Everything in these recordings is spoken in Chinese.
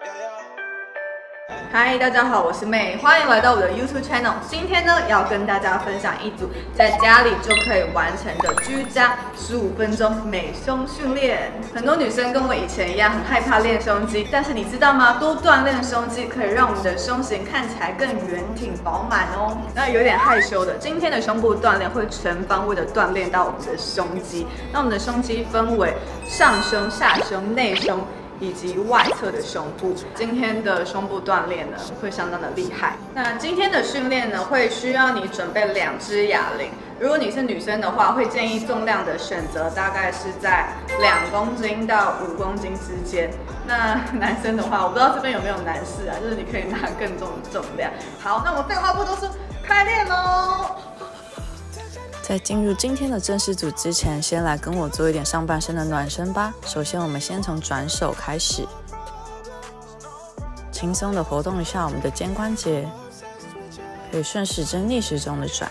嗨，大家好，我是妹，欢迎来到我的 YouTube channel。今天呢，要跟大家分享一组在家里就可以完成的居家15分钟美胸训练。很多女生跟我以前一样，很害怕练胸肌，但是你知道吗？多锻炼胸肌可以让我们的胸型看起来更圆挺饱满哦。那有点害羞的，今天的胸部锻炼会全方位的锻炼到我们的胸肌。那我们的胸肌分为上胸、下胸、内胸，以及外侧的胸部。今天的胸部锻炼呢，会相当的厉害。那今天的训练呢，会需要你准备2支哑铃。如果你是女生的话，会建议重量的选择大概是在2公斤到5公斤之间。那男生的话，我不知道这边有没有男士啊，就是你可以拿更重的重量。好，那我们废话不多说，开练喽！ 在进入今天的正式组之前，先来跟我做一点上半身的暖身吧。首先，我们先从转手开始，轻松的活动一下我们的肩关节，可以顺时针、逆时钟的转。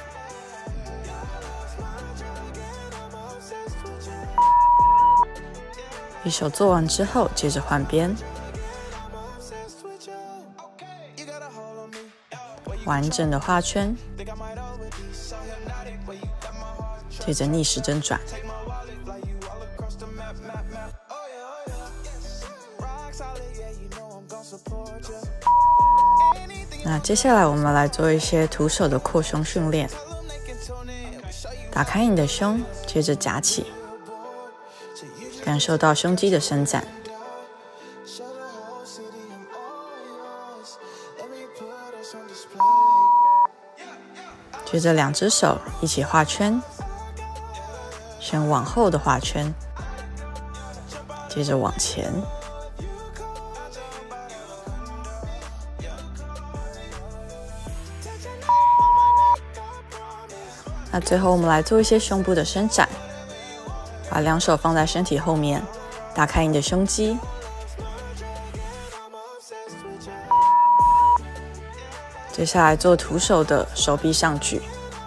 一手做完之后，接着换边，完整的画圈。接着逆时针转，那接下来我们来做一些徒手的扩胸训练。打开你的胸，接着夹起，感受到胸肌的伸展。接着2只手一起画圈。先往后的画圈，接着往前，那最后我们来做一些胸部的伸展，把2手放在身体后面，打开你的胸肌，接下来做徒手的手臂上举。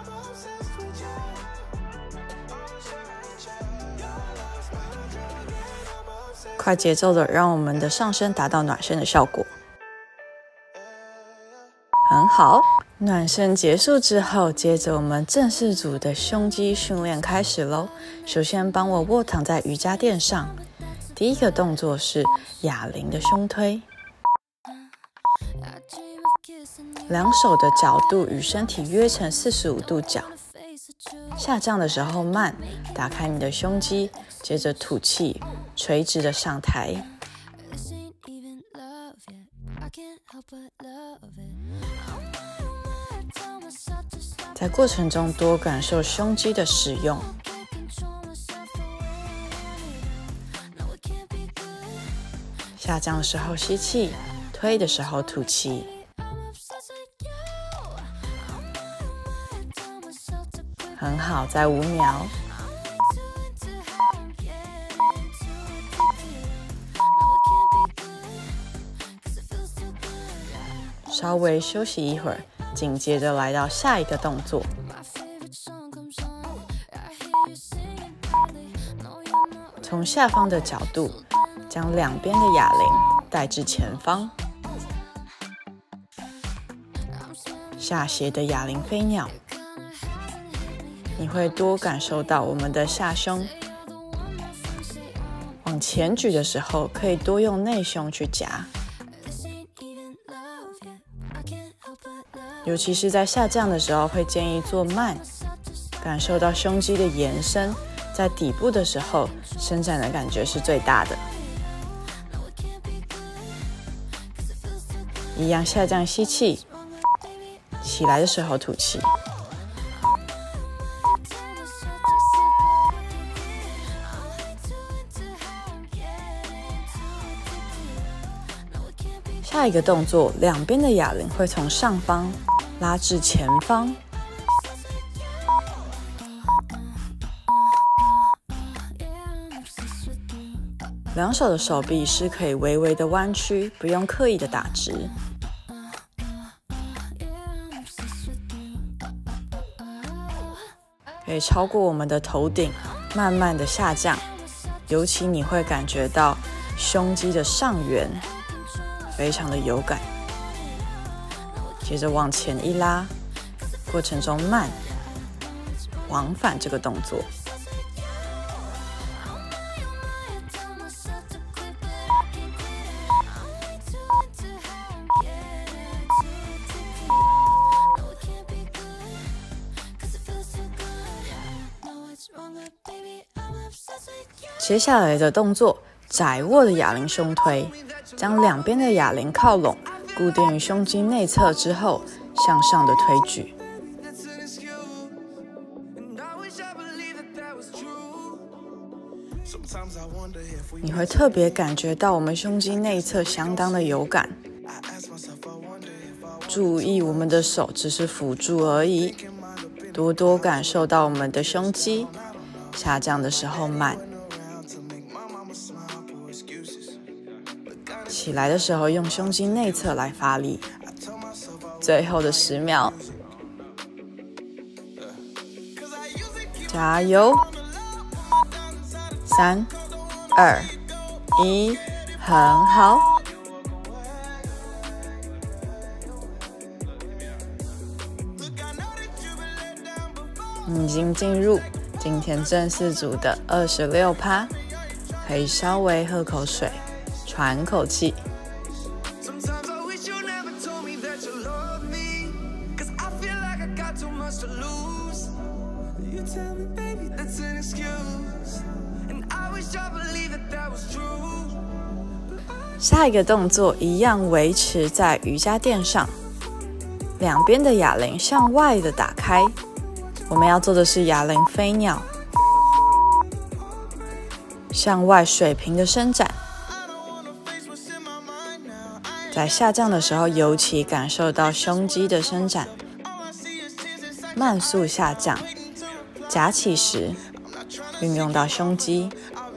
快节奏的让我们的上身达到暖身的效果。很好，暖身结束之后，接着我们正式组的胸肌训练开始咯。首先帮我卧躺在瑜伽垫上，第一个动作是哑铃的胸推，2手的角度与身体约成45度角，下降的时候慢，打开你的胸肌，接着吐气，垂直的上抬。在过程中多感受胸肌的使用。下降的时候吸气，推的时候吐气。很好，再5秒。稍微休息一会儿，紧接着来到下一个动作。从下方的角度，将2边的哑铃带至前方。下斜的哑铃飞鸟，你会多感受到我们的下胸。往前举的时候，可以多用内胸去夹。尤其是在下降的时候，会建议做慢，感受到胸肌的延伸，在底部的时候，伸展的感觉是最大的。一样下降吸气，起来的时候吐气。下一个动作，2边的哑铃会从上方拉至前方，两手的手臂是可以微微的弯曲，不用刻意的打直。可以超过我们的头顶，慢慢的下降，尤其你会感觉到胸肌的上缘非常的有感。接着往前一拉，过程中慢，往返这个动作。接下来的动作，窄握的哑铃胸推，将两边的哑铃靠拢，固定于胸肌内侧之后，向上的推举。你会特别感觉到我们胸肌内侧相当的有感。注意，我们的手只是辅助而已，多多感受到我们的胸肌。下降的时候慢，起来的时候用胸肌内侧来发力。最后的10秒，加油！3、2、1，很好。你已经进入今天正式组的26%，可以稍微喝口水，喘口气。下一个动作一样维持在瑜伽垫上，两边的哑铃向外的打开。我们要做的是哑铃飞鸟，向外水平的伸展。在下降的时候，尤其感受到胸肌的伸展。慢速下降，夹起时运用到胸肌。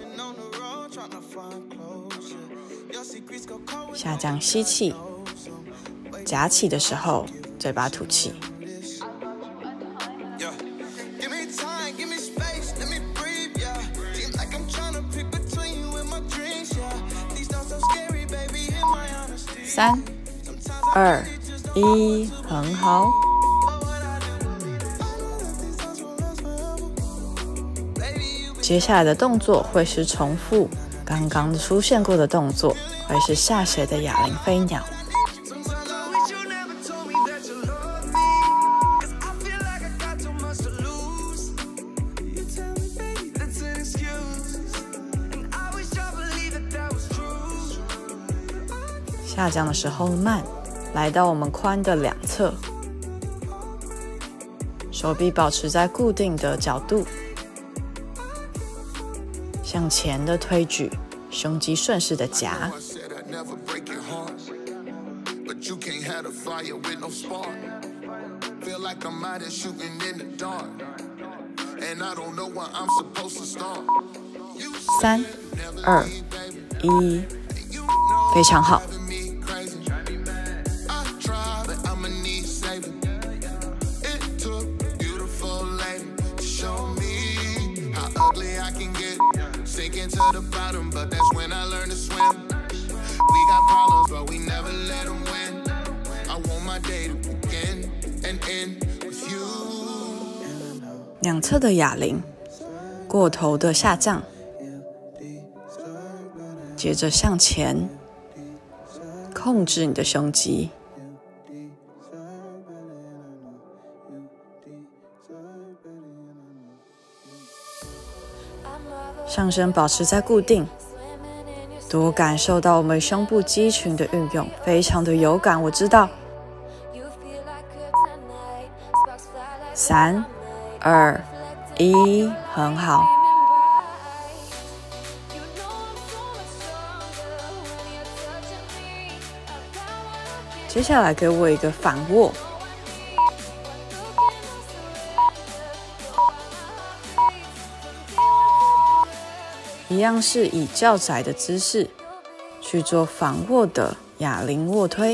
下降吸气，夹起的时候嘴巴吐气。3、2、1，很好。接下来的动作会是重复刚刚出现过的动作，会是下斜的哑铃飞鸟。下降的时候慢，来到我们髋的两侧，手臂保持在固定的角度，向前的推举，胸肌顺势的夹。3、2、1，非常好。两侧的哑铃，过头的下降，接着向前，控制你的胸肌。上身保持在固定，多感受到我们胸部肌群的运用，非常的有感，我知道。3、2、1，很好。接下来给我一个反握，一样是以较窄的姿势去做反握的哑铃卧推。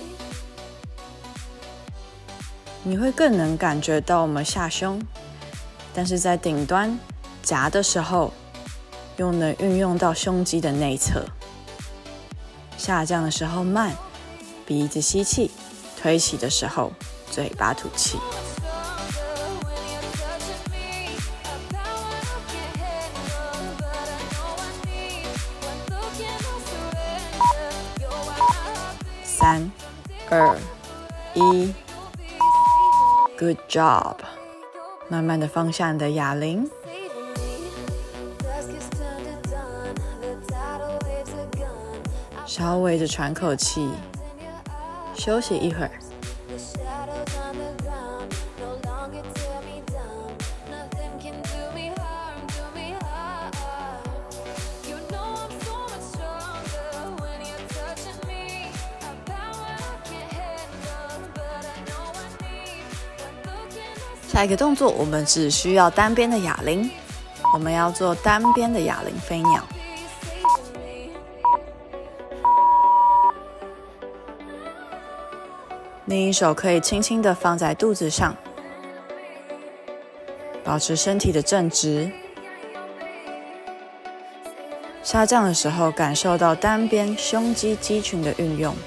你会更能感觉到我们下胸，但是在顶端夹的时候，又能运用到胸肌的内侧。 下降的时候慢，鼻子吸气，推起的时候嘴巴吐气。3、2、1 ，Good job！ 慢慢的放下你的哑铃，稍微的喘口气，休息一会儿。下一个动作，我们只需要单边的哑铃，我们要做单边的哑铃飞鸟。另一手可以轻轻的放在肚子上，保持身体的正直。下降的时候，感受到单边胸肌肌群的运用。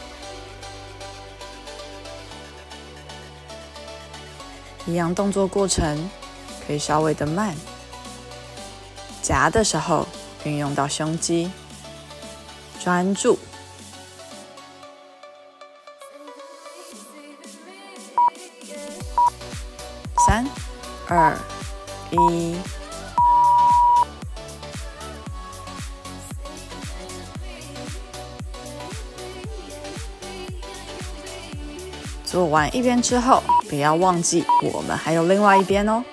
一样动作过程可以稍微的慢，夹的时候运用到胸肌，专注。3、2、1。做完一边之后，不要忘记我们还有另外一边哦。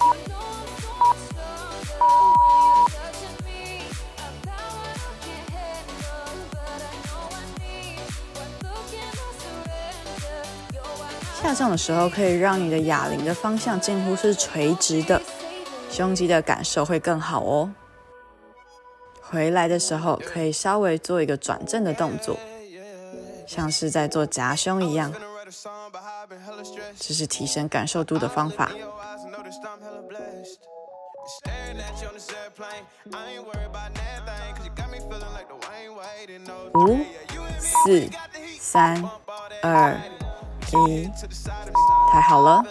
下降的时候，可以让你的哑铃的方向近乎是垂直的，胸肌的感受会更好哦。回来的时候，可以稍微做一个转正的动作，像是在做夹胸一样。这是提升感受度的方法。5、4、3、2、1，太好了。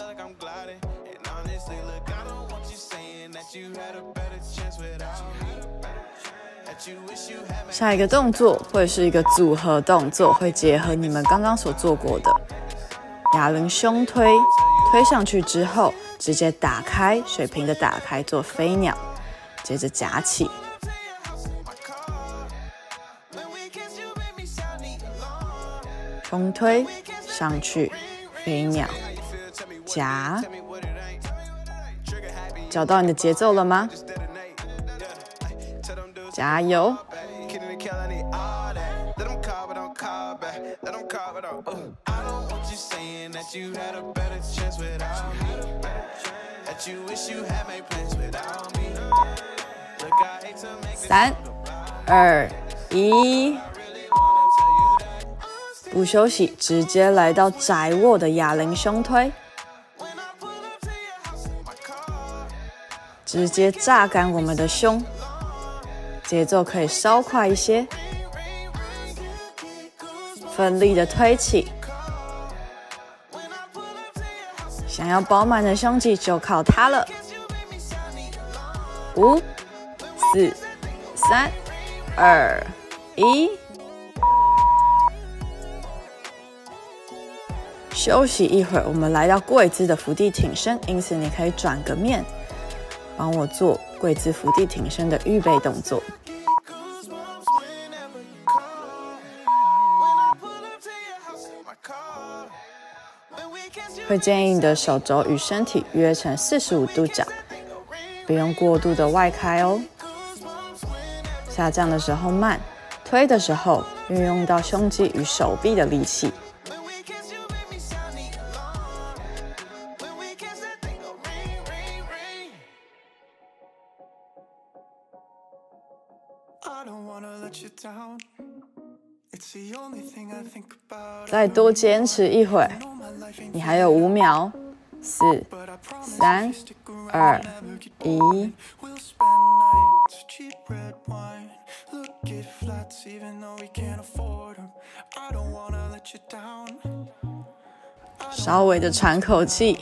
下一个动作会是一个组合动作，会结合你们刚刚所做过的哑铃胸推，推上去之后直接打开，水平的打开做飞鸟，接着夹起，胸推上去，飞鸟，夹，找到你的节奏了吗？加油！3、2、1，不休息，直接来到窄握的哑铃胸推，直接榨干我们的胸，节奏可以稍快一些，奋力的推起。想要饱满的胸肌就靠它了。5、4、3、2、1，休息一会儿，我们来到跪姿的伏地挺身，因此你可以转个面，帮我做跪姿伏地挺身的预备动作。会建议你的手肘与身体约成45度角，不用过度的外开哦。下降的时候慢，推的时候运用到胸肌与手臂的力气。再多坚持一会儿，你还有5秒。4、3、2、1。 稍微的喘口气。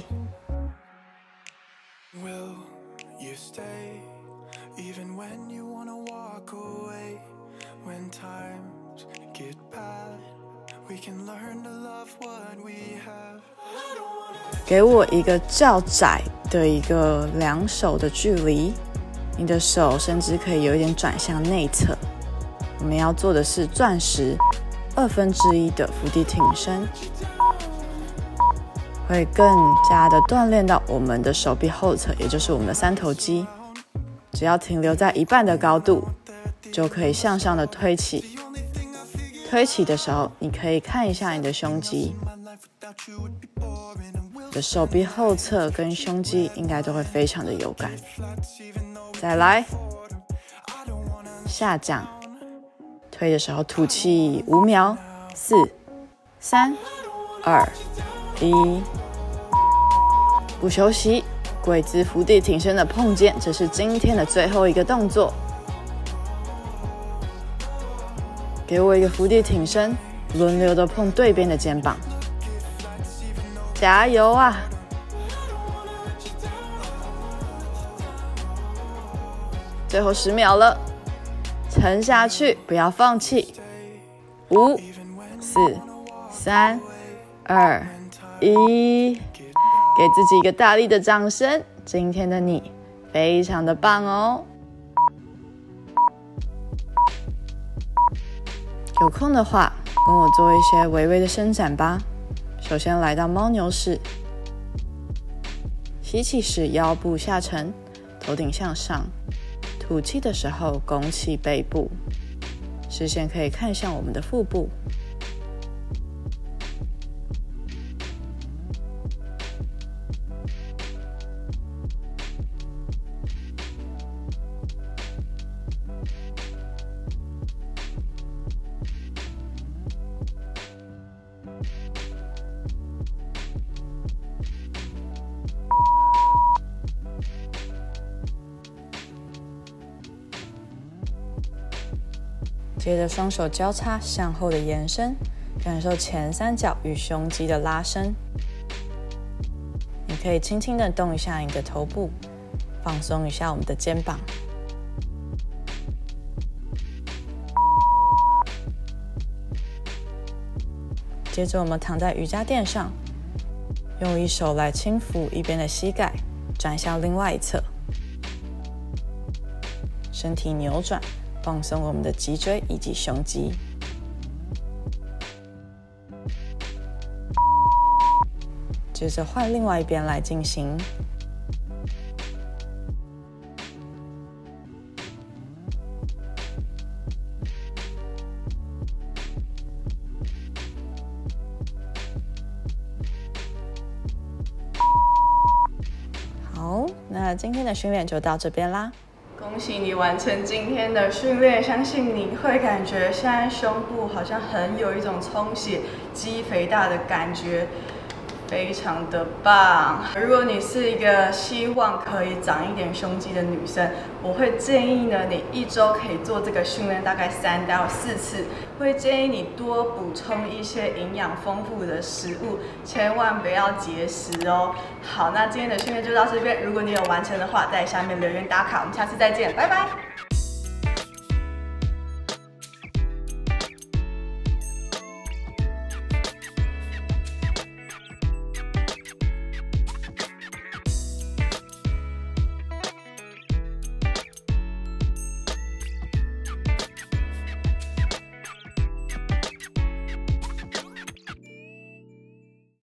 给我一个较窄的一个两手的距离，你的手甚至可以有一点转向内侧。我们要做的是钻石1/2的伏地挺身，会更加的锻炼到我们的手臂后侧，也就是我们的三头肌。只要停留在一半的高度，就可以向上的推起。推起的时候，你可以看一下你的胸肌，你的手臂后侧跟胸肌应该都会非常的有感。再来，下降，推的时候吐气5秒，4、3、2、1，不休息。跪姿伏地挺身的碰肩，这是今天的最后一个动作。给我一个伏地挺身，轮流的碰对边的肩膀，加油啊！最后10秒了，撑下去，不要放弃。5、4、3、2、1，给自己一个大力的掌声。今天的你非常的棒哦！有空的话，跟我做一些微微的伸展吧。首先来到猫牛式，吸气时腰部下沉，头顶向上；吐气的时候拱起背部，视线可以看向我们的腹部。接着双手交叉向后的延伸，感受前三角与胸肌的拉伸。你可以轻轻的动一下你的头部，放松一下我们的肩膀。接着我们躺在瑜伽垫上，用一手来轻抚一边的膝盖，转向另外一侧，身体扭转，放松我们的脊椎以及胸肌。接着换另外一边来进行。好，那今天的训练就到这边啦。恭喜你完成今天的训练，相信你会感觉现在胸部好像很有一种充血、肌肥大的感觉，非常的棒。如果你是一个希望可以长一点胸肌的女生，我会建议呢，你1周可以做这个训练大概3到4次，会建议你多补充一些营养丰富的食物，千万不要节食哦。好，那今天的训练就到这边，如果你有完成的话，在下面留言打卡，我们下次再见，拜拜。